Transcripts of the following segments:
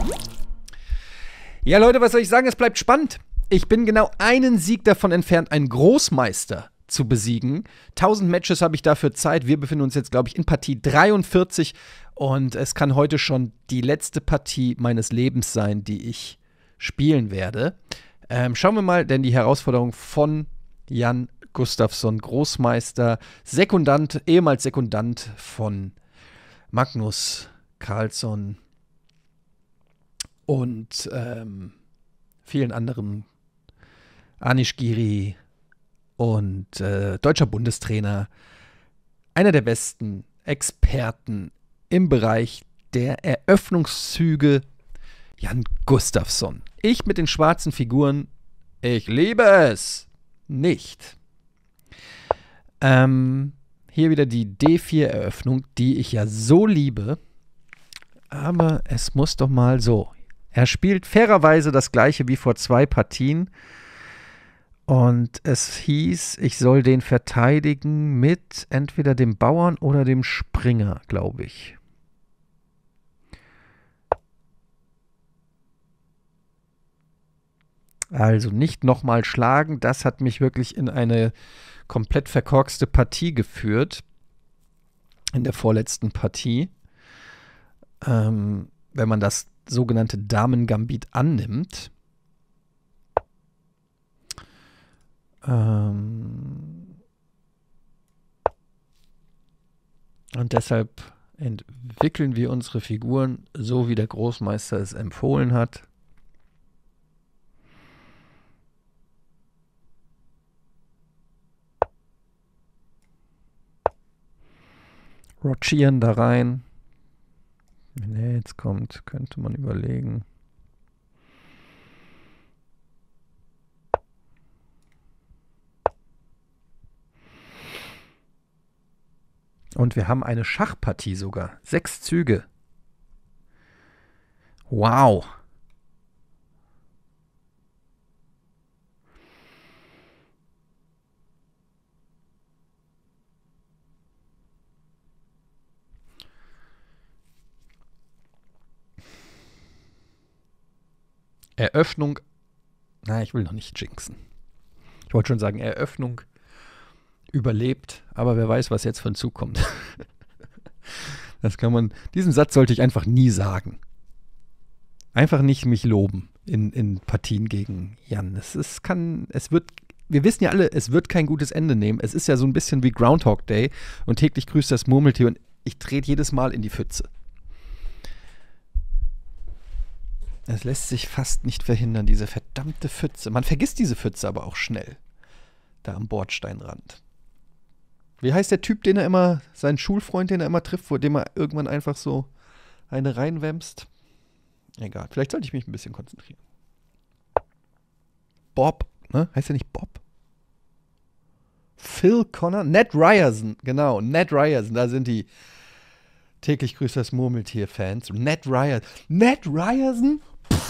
Ja, Leute, was soll ich sagen? Es bleibt spannend. Ich bin genau einen Sieg davon entfernt, einen Großmeister zu besiegen. 1000 Matches habe ich dafür Zeit. Wir befinden uns jetzt, glaube ich, in Partie 43. Und es kann heute schon die letzte Partie meines Lebens sein, die ich spielen werde. Schauen wir mal, denn die Herausforderung von Jan Gustafsson, Großmeister, Sekundant, ehemals Sekundant von Magnus Carlsson und vielen anderen, Anish Giri und deutscher Bundestrainer, einer der besten Experten im Bereich der Eröffnungszüge, Jan Gustafsson. Ich mit den schwarzen Figuren, ich liebe es nicht. Hier wieder die D4-Eröffnung, die ich ja so liebe. Aber es muss doch mal so. Er spielt fairerweise das gleiche wie vor 2 Partien. Und es hieß, ich soll den verteidigen mit entweder dem Bauern oder dem Springer, glaube ich. Also nicht nochmal schlagen. Das hat mich wirklich in eine komplett verkorkste Partie geführt. In der vorletzten Partie. Wenn man das sogenannte Damen-Gambit annimmt. Und deshalb entwickeln wir unsere Figuren so, wie der Großmeister es empfohlen hat. Rochieren da rein. Wenn er jetzt kommt, könnte man überlegen. Und wir haben eine Schachpartie sogar. 6 Züge. Wow. Eröffnung. Na, ich will noch nicht jinxen. Ich wollte schon sagen, Eröffnung überlebt, aber wer weiß, was jetzt von zukommt. Das kann man. Diesen Satz sollte ich einfach nie sagen. Einfach nicht mich loben in Partien gegen Jan. Wir wissen ja alle, es wird kein gutes Ende nehmen. Es ist ja so ein bisschen wie Groundhog Day und täglich grüßt das Murmeltier und ich trete jedes Mal in die Pfütze. Es lässt sich fast nicht verhindern, diese verdammte Pfütze. Man vergisst diese Pfütze aber auch schnell. Da am Bordsteinrand. Wie heißt der Typ, seinen Schulfreund, den er immer trifft, vor dem er irgendwann einfach so eine reinwämst? Egal, vielleicht sollte ich mich ein bisschen konzentrieren. Bob, ne? Heißt der nicht Bob? Phil Connor? Ned Ryerson, genau, Ned Ryerson, da sind die täglich grüßt das Murmeltier-Fans. Ned Ryerson. Ned Ryerson?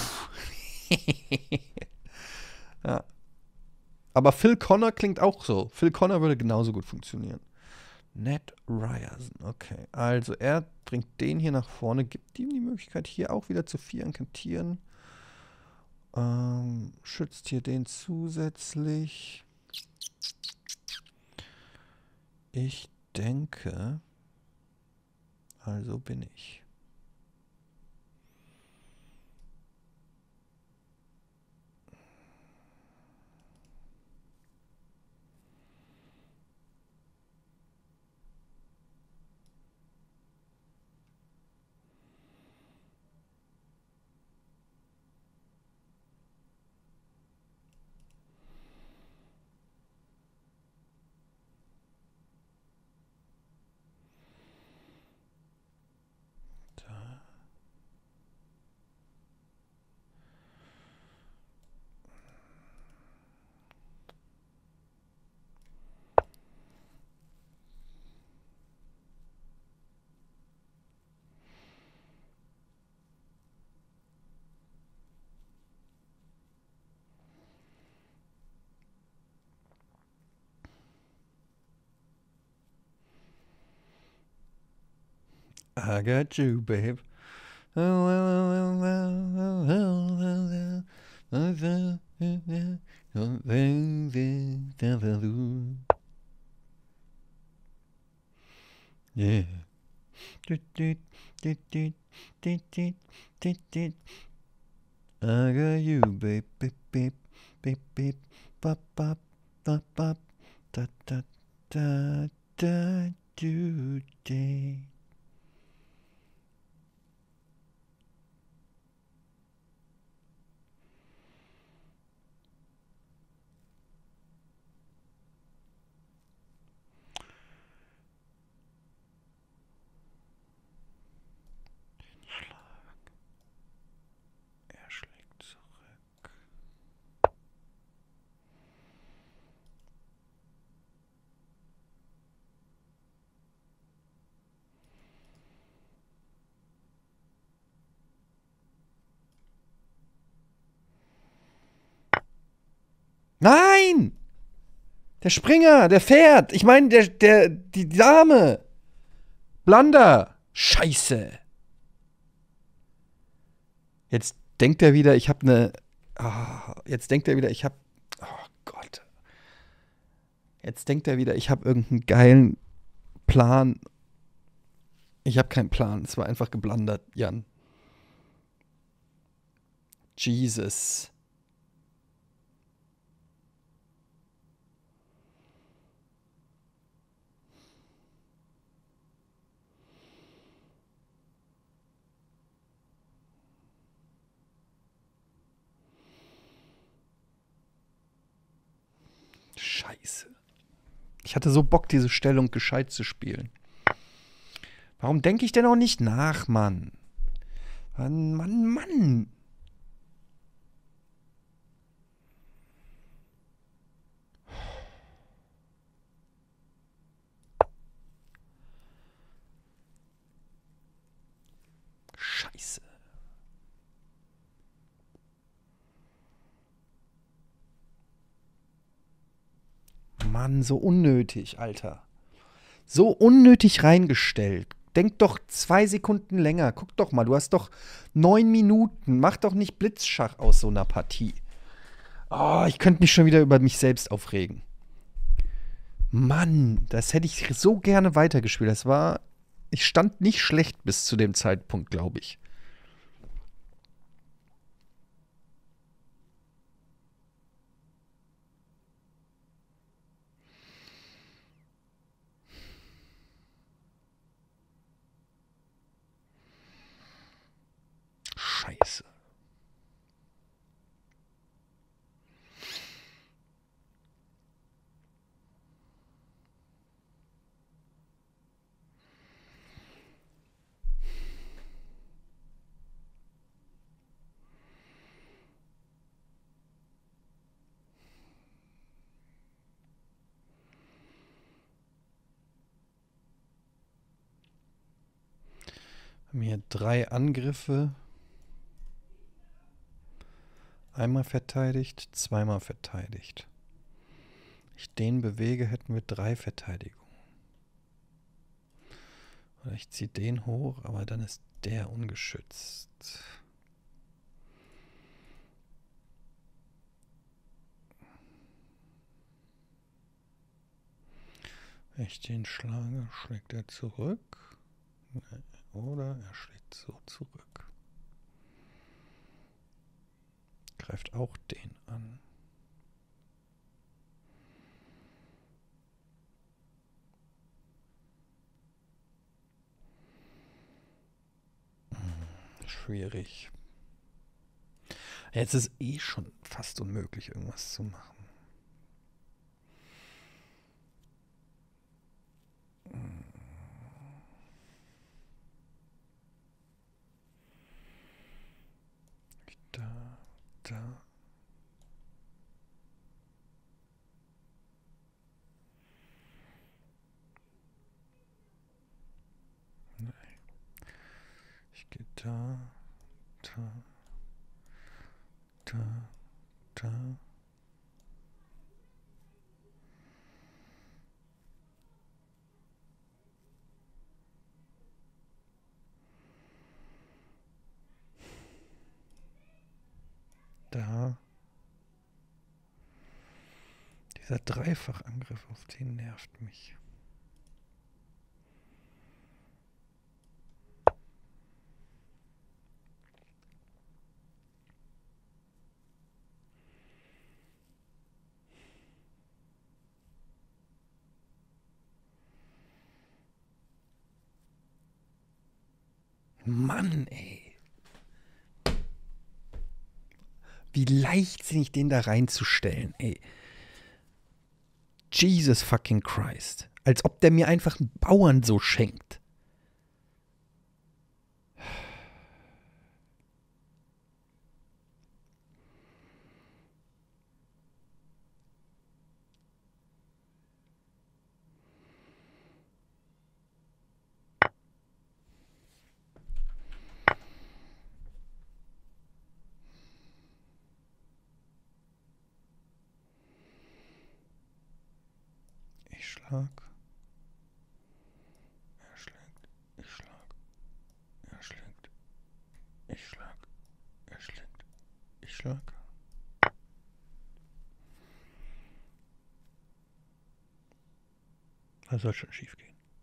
Ja. Aber Phil Connor klingt auch so. Phil Connor würde genauso gut funktionieren. Ned Ryerson, okay. Also er bringt den hier nach vorne, gibt ihm die Möglichkeit, hier auch wieder zu 4 kantieren. Schützt hier den zusätzlich. Ich denke, also bin ich. I got you, babe. Oh, well, well, well, I got you, babe, beep, beep, beep, beep, bop, bop, bop, bop, da, da, da, da, do, day. Er schlägt zurück. Nein! Der Springer, der fährt. Ich meine, die Dame. Blunder. Scheiße. Jetzt denkt er wieder, ich habe eine. Oh, jetzt denkt er wieder, ich habe. Oh Gott. Jetzt denkt er wieder, ich habe irgendeinen geilen Plan. Ich habe keinen Plan. Es war einfach geblundert, Jan. Jesus. Scheiße. Ich hatte so Bock, diese Stellung gescheit zu spielen. Warum denke ich denn auch nicht nach, Mann? Mann, Mann, Mann. Scheiße. Mann, so unnötig, Alter. So unnötig reingestellt. Denk doch 2 Sekunden länger. Guck doch mal, du hast doch 9 Minuten. Mach doch nicht Blitzschach aus so einer Partie. Oh, ich könnte mich schon wieder über mich selbst aufregen. Mann, das hätte ich so gerne weitergespielt. Ich stand nicht schlecht bis zu dem Zeitpunkt, glaube ich. Scheiße. Haben hier 3 Angriffe. Einmal verteidigt, zweimal verteidigt. Wenn ich den bewege, hätten wir 3 Verteidigungen. Oder ich ziehe den hoch, aber dann ist der ungeschützt. Wenn ich den schlage, schlägt er zurück. Oder er schlägt so zurück. Greift auch den an. Schwierig. Jetzt ist eh schon fast unmöglich, irgendwas zu machen. Da. Nein. Ich gehe da. Da. Dieser Dreifachangriff auf den nervt mich. Mann, ey. Wie leichtsinnig den da reinzustellen, ey. Jesus fucking Christ. Als ob der mir einfach einen Bauern so schenkt. Ich schlag. Er schlägt. Ich schlag. Er schlägt. Ich schlag. Er schlägt. Ich schlag. Das soll schon schief gehen.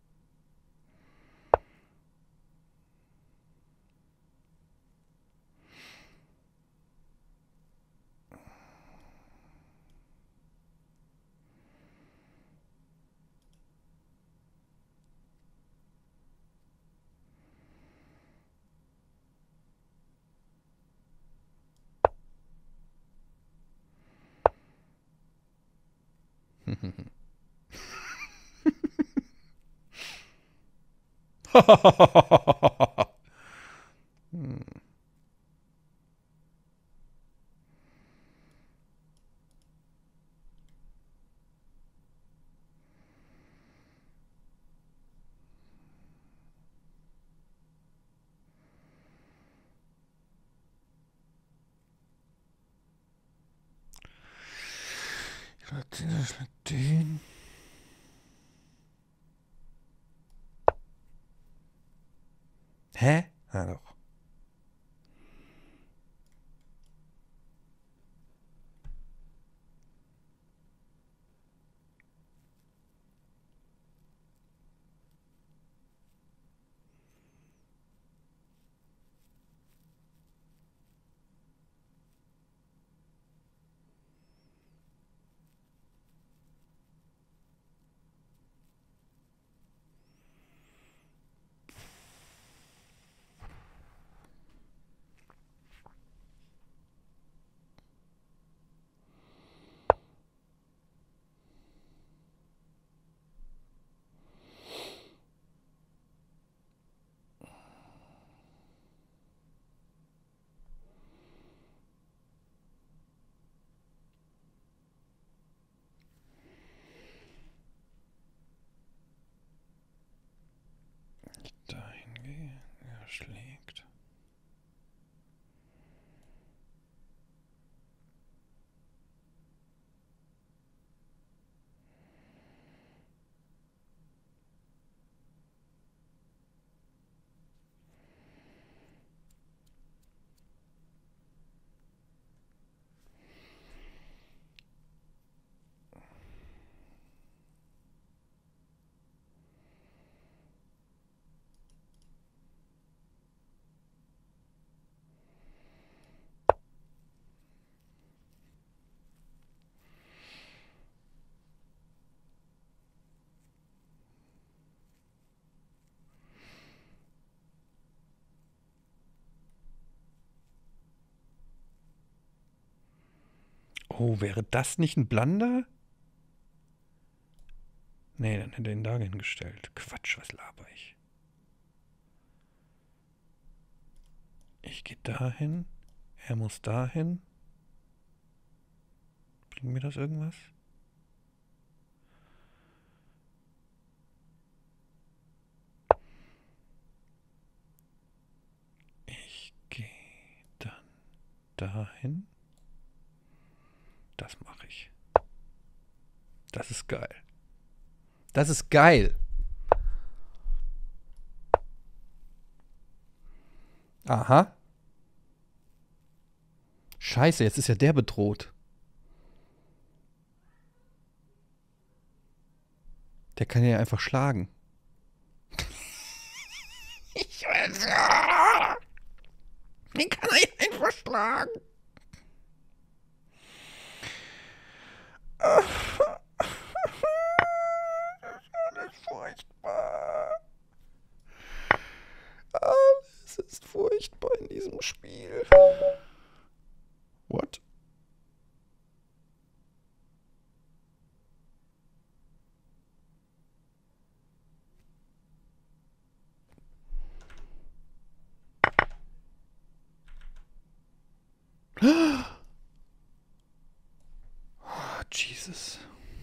Den. Hä? Ja, doch. Dahin gehen. Er schlägt. Oh, wäre das nicht ein Blunder? Nee, dann hätte er ihn da hingestellt. Quatsch, was laber ich? Ich gehe dahin. Er muss dahin. Bringt mir das irgendwas? Ich gehe dann dahin. Das mache ich. Das ist geil. Das ist geil. Aha. Scheiße, jetzt ist ja der bedroht. Der kann ja einfach schlagen. Ich weiß ja. Den kann er ja einfach schlagen. Das ist alles furchtbar. Alles furchtbar in diesem Spiel. What? Jesus.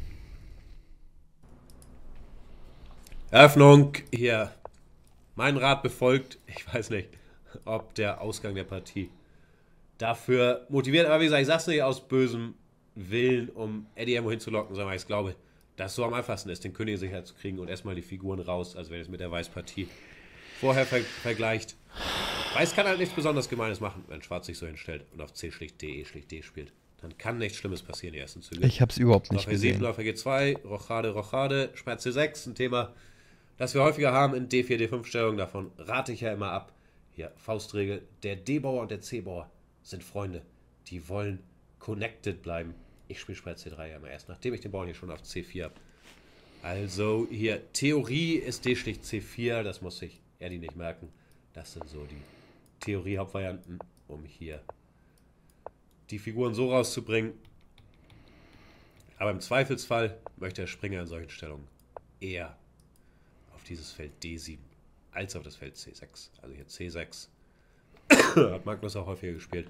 Eröffnung hier. Mein Rat befolgt. Ich weiß nicht, ob der Ausgang der Partie dafür motiviert. Aber wie gesagt, ich sag's nicht aus bösem Willen, um Eddie irgendwo hinzulocken, sondern ich glaube, dass es so am einfachsten ist, den König sicher zu kriegen und erstmal die Figuren raus, als wenn es mit der Weiß-Partie vorher vergleicht. Weiß kann halt nichts besonders Gemeines machen, wenn Schwarz sich so hinstellt und auf C schlicht D, E schlicht D spielt. Dann kann nichts Schlimmes passieren, die ersten Züge. Ich hab's überhaupt nicht Läufer G7, gesehen. Läufer G2, Rochade, Rochade, Sperr C6, ein Thema, das wir häufiger haben in D4, D5-Stellungen. Davon rate ich ja immer ab. Hier, Faustregel, der D-Bauer und der C-Bauer sind Freunde. Die wollen connected bleiben. Ich spiele Sperr C3 ja immer erst, nachdem ich den Bauern hier schon auf C4 habe. Also hier, Theorie ist D schlicht C4, das muss sich Eddie nicht merken. Das sind so die Theorie-Hauptvarianten, um hier die Figuren so rauszubringen. Aber im Zweifelsfall möchte der Springer in solchen Stellungen eher auf dieses Feld D7 als auf das Feld C6. Also hier C6 hat Magnus auch häufiger gespielt.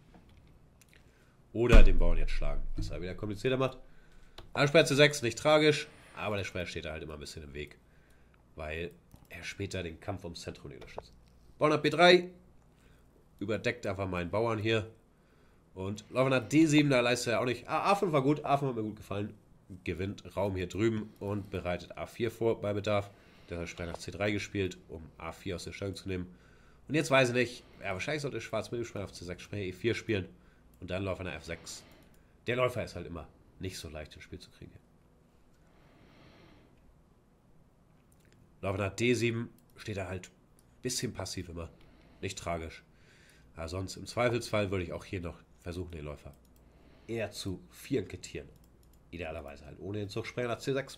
Oder den Bauern jetzt schlagen, was er wieder komplizierter macht. Also Sperr C6, nicht tragisch, aber der Sperr steht da halt immer ein bisschen im Weg, weil er später den Kampf ums Zentrum nicht unterstützt. Bauern nach B3, überdeckt einfach meinen Bauern hier. Und Läufer nach D7, da leistet er auch nicht. A5 war gut, A5 hat mir gut gefallen. Gewinnt Raum hier drüben und bereitet A4 vor bei Bedarf. Der hat Sperr nach C3 gespielt, um A4 aus der Stellung zu nehmen. Und jetzt weiß ich nicht, ja, wahrscheinlich sollte Schwarz mit dem Sperr auf C6 Sperr E4 spielen und dann Läufer nach F6. Der Läufer ist halt immer nicht so leicht ins Spiel zu kriegen. Läufer nach D7 steht er halt ein bisschen passiv immer. Nicht tragisch. Aber sonst im Zweifelsfall würde ich auch hier noch versuchen, den Läufer eher zu vierenkettieren. Idealerweise halt ohne den Zug Springer nach C6.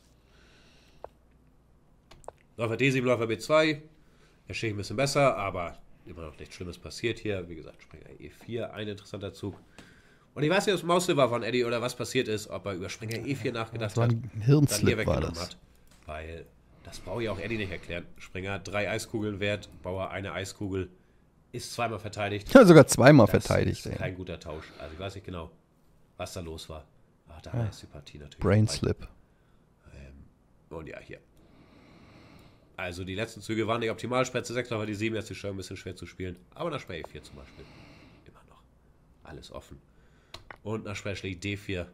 Läufer D7, Läufer B2. Da stehe ich ein bisschen besser, aber immer noch nichts Schlimmes passiert hier. Wie gesagt, Springer E4, ein interessanter Zug. Und ich weiß nicht, ob es Mausslip war von Eddie oder was passiert ist, ob er über Springer E4 nachgedacht Das war hat. ein Hirnslip, war das. Hat, weil das brauche ich auch Eddie nicht erklären. Springer 3 Eiskugeln wert, Bauer eine Eiskugel, ist zweimal verteidigt. Ja, sogar zweimal verteidigt. Das ist kein guter Tausch. Also ich weiß nicht genau, was da los war. Ach, da ist die Partie natürlich. Brainslip. Und ja, hier. Also die letzten Züge waren nicht optimal. Sperr C6, aber die 7 ist schon ein bisschen schwer zu spielen. Aber nach Sperr E4 zum Beispiel. Immer noch. Alles offen. Und nach Sperr schlägt D4.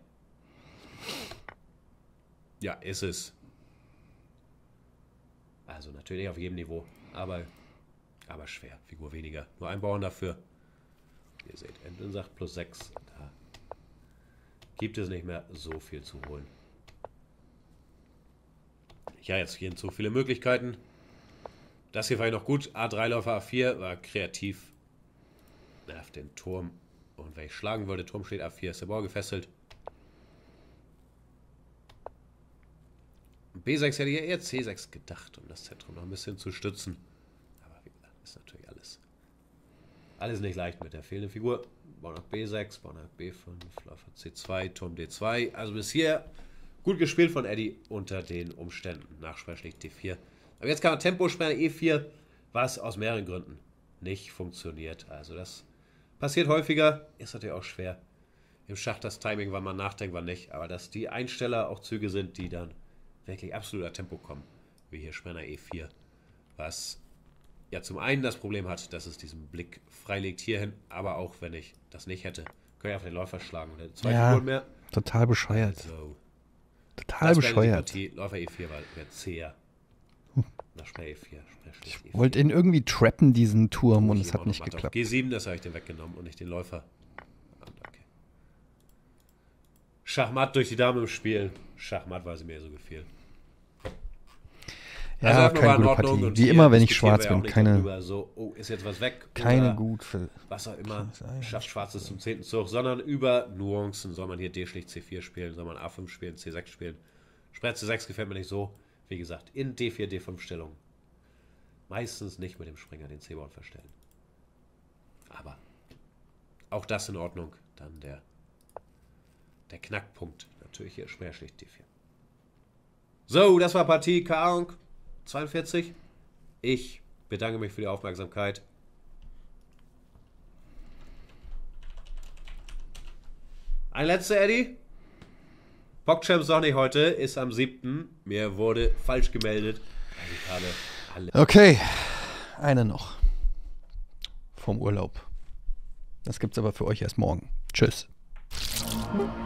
Ja, ist es. Also natürlich auf jedem Niveau. Aber schwer. Figur weniger. Nur ein Bauern dafür. Ihr seht, Endin sagt plus 6. Da gibt es nicht mehr so viel zu holen. Ja, jetzt hier zu viele Möglichkeiten. Das hier war noch gut. A3 Läufer A4 war kreativ. Nervt den Turm. Und wenn ich schlagen würde, Turm steht A4, ist der Bauer gefesselt. B6 hätte ich eher C6 gedacht, um das Zentrum noch ein bisschen zu stützen. Aber wie gesagt, ist natürlich alles nicht leicht mit der fehlenden Figur. Bauer nach B6, Bauer nach B5, Läufer C2, Turm D2. Also bis hier gut gespielt von Eddie unter den Umständen. Nachsperr schlägt D4. Aber jetzt kann er Tempo sperren, E4, was aus mehreren Gründen nicht funktioniert. Also das passiert häufiger, ist natürlich auch schwer. Im Schach das Timing, wann man nachdenkt, wann nicht. Aber dass die Einsteller auch Züge sind, die dann wirklich absoluter Tempo kommen. Wie hier Sperr E4. Was ja zum einen das Problem hat, dass es diesen Blick freilegt hierhin. Aber auch wenn ich das nicht hätte, könnte ich auf den Läufer schlagen. Und hätte zwei Figuren mehr. Total bescheuert. Also, total bescheuert. Läufer E4 war zäher. Nach Sperr E4. Ich wollte ihn irgendwie trappen, diesen Turm, und es hat nicht geklappt. G7, das habe ich den weggenommen und nicht den Läufer. Okay. Schachmatt durch die Dame im Spiel. Schachmatt, weil sie mir so gefiel. Ja, also keine gute Partie. Wie immer, wenn ich schwarz bin. Keine, so, oh, ist jetzt was weg? keine gute. Was auch immer. Schafft Schwarzes zum 10. Zug. Sondern über Nuancen. Soll man hier D schlicht C4 spielen? Soll man A5 spielen? C6 spielen? Sperr C6 gefällt mir nicht so. Wie gesagt, in D4, D5 Stellung. Meistens nicht mit dem Springer den C-Bauern verstellen. Auch das in Ordnung. Dann der Knackpunkt. Natürlich hier Schmerschicht D4. So, das war Partie, keine Ahnung, 42. Ich bedanke mich für die Aufmerksamkeit. Ein letzter, Eddie. PogChamps noch nicht heute, ist am 7. Mir wurde falsch gemeldet. Also ich habe alle. Okay, eine noch. Vom Urlaub. Das gibt's aber für euch erst morgen. Tschüss.